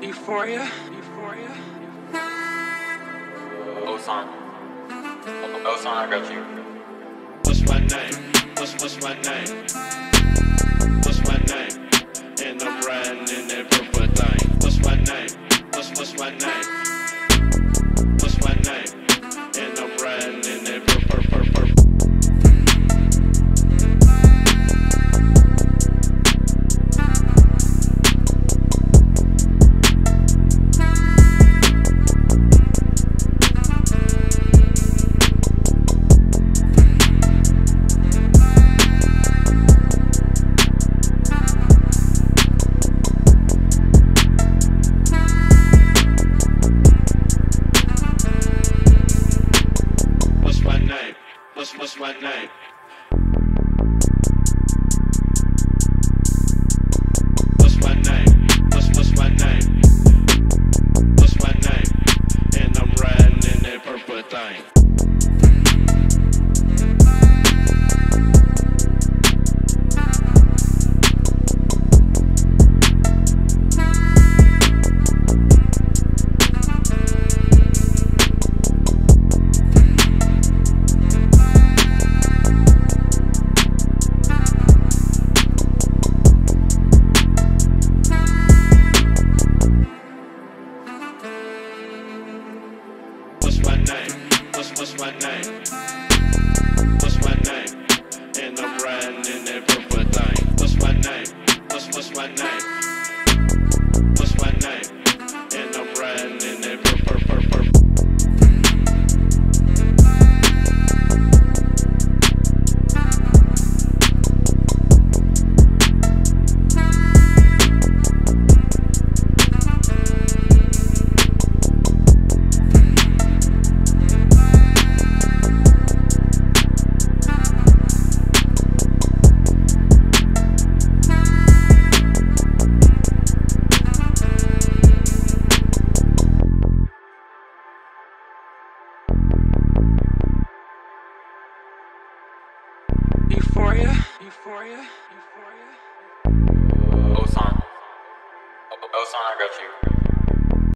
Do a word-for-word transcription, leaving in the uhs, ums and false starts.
Euphoria, euphoria. Oson. Oson, I got you. What's my name? What's what's my name? What's my name? And I'm riding in that purple thing. What's my name? What's what's my name? What's my name? And I'm riding in that purple purple purple. What's what's my name? What's my name? What's what's my name? What's my name? And I'm riding in that purple thing. What's my name? What's what's my name? What's my name? And I'm riding in that purple thing. What's my name? What's what's my name? What's my name? And I'm riding in that purple purple purple. Euphoria, euphoria, euphoria. Oson. Oson, I got you.